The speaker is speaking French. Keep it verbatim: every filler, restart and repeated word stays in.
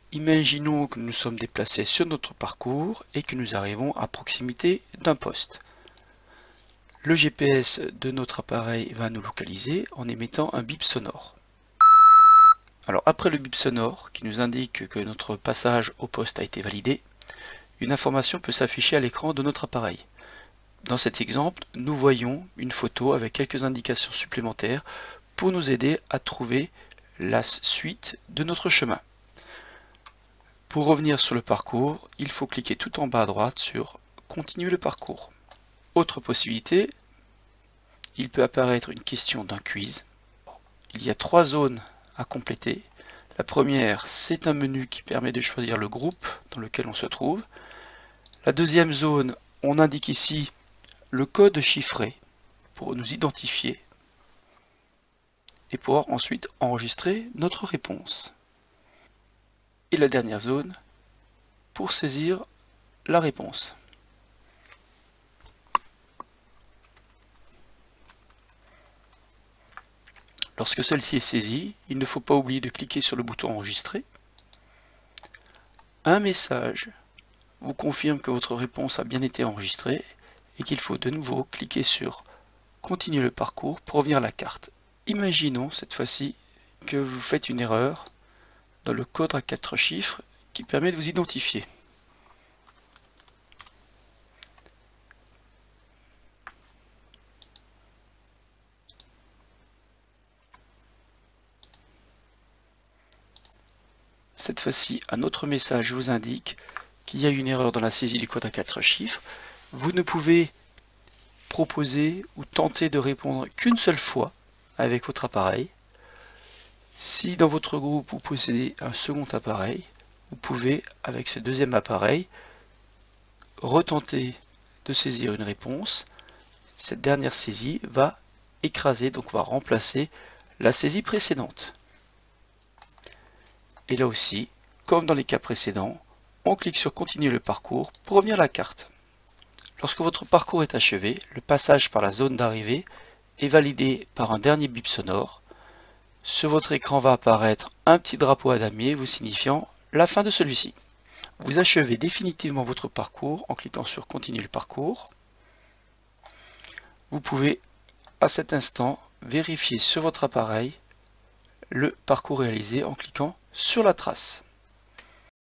Imaginons que nous sommes déplacés sur notre parcours et que nous arrivons à proximité d'un poste. Le G P S de notre appareil va nous localiser en émettant un bip sonore. Alors après le bip sonore qui nous indique que notre passage au poste a été validé, une information peut s'afficher à l'écran de notre appareil. Dans cet exemple, nous voyons une photo avec quelques indications supplémentaires pour nous aider à trouver la suite de notre chemin. Pour revenir sur le parcours, il faut cliquer tout en bas à droite sur « Continuer le parcours ». Autre possibilité, il peut apparaître une question d'un quiz. Il y a trois zones à compléter. La première, c'est un menu qui permet de choisir le groupe dans lequel on se trouve. La deuxième zone, on indique ici le code chiffré pour nous identifier et pouvoir ensuite enregistrer notre réponse. Et la dernière zone, pour saisir la réponse. Lorsque celle-ci est saisie, il ne faut pas oublier de cliquer sur le bouton enregistrer. Un message vous confirme que votre réponse a bien été enregistrée et qu'il faut de nouveau cliquer sur continuer le parcours pour revenir à la carte. Imaginons cette fois-ci que vous faites une erreur dans le code à quatre chiffres qui permet de vous identifier. Cette fois-ci, un autre message vous indique qu'il y a une erreur dans la saisie du code à quatre chiffres. Vous ne pouvez proposer ou tenter de répondre qu'une seule fois avec votre appareil. Si dans votre groupe vous possédez un second appareil, vous pouvez, avec ce deuxième appareil, retenter de saisir une réponse. Cette dernière saisie va écraser, donc va remplacer la saisie précédente. Et là aussi, comme dans les cas précédents, on clique sur continuer le parcours pour revenir à la carte. Lorsque votre parcours est achevé, le passage par la zone d'arrivée est validé par un dernier bip sonore. Sur votre écran va apparaître un petit drapeau à damier vous signifiant la fin de celui-ci. Vous achevez définitivement votre parcours en cliquant sur continuer le parcours. Vous pouvez à cet instant vérifier sur votre appareil le parcours réalisé en cliquant sur la trace.